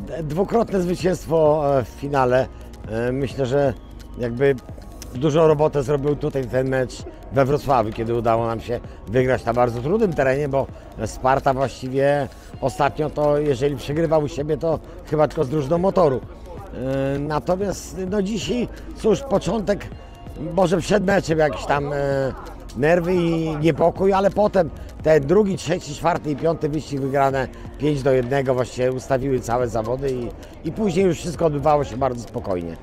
dwukrotne zwycięstwo w finale. Myślę, że jakby dużą robotę zrobił tutaj ten mecz we Wrocławiu, kiedy udało nam się wygrać na bardzo trudnym terenie, bo Sparta właściwie ostatnio to jeżeli przegrywał u siebie, to chyba tylko z drużyną Motoru. Natomiast no dzisiaj, cóż, początek, może przed meczem jakieś tam nerwy i niepokój, ale potem te drugi, trzeci, czwarty i piąty wyścig wygrane 5-1 właściwie ustawiły całe zawody i później już wszystko odbywało się bardzo spokojnie.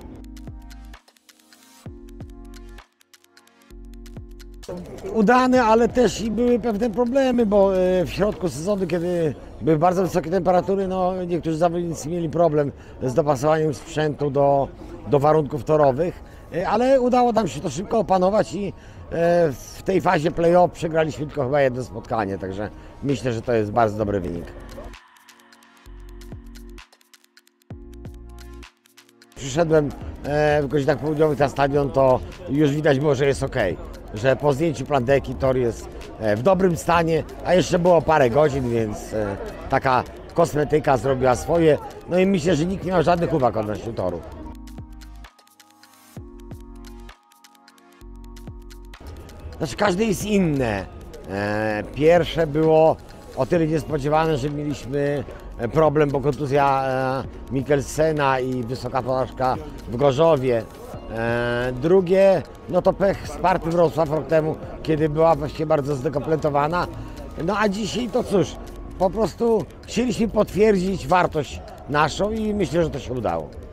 Udane, ale też i były pewne problemy, bo w środku sezonu, kiedy były bardzo wysokie temperatury, no niektórzy zawodnicy mieli problem z dopasowaniem sprzętu do warunków torowych, ale udało nam się to szybko opanować i w tej fazie play-off przegraliśmy tylko chyba jedno spotkanie, także myślę, że to jest bardzo dobry wynik. Przyszedłem w godzinach południowych na stadion, to już widać było, że jest ok, że po zdjęciu plandeki tor jest w dobrym stanie, a jeszcze było parę godzin, więc taka kosmetyka zrobiła swoje, no i myślę, że nikt nie ma żadnych uwag odnośnie toru. Znaczy każdy jest inne. Pierwsze było o tyle niespodziewane, że mieliśmy problem, bo kontuzja Mikkelsena i wysoka porażka w Gorzowie. Drugie, no to pech Sparty Wrocław rok temu, kiedy była właściwie bardzo zdekompletowana. No a dzisiaj to cóż, po prostu chcieliśmy potwierdzić wartość naszą i myślę, że to się udało.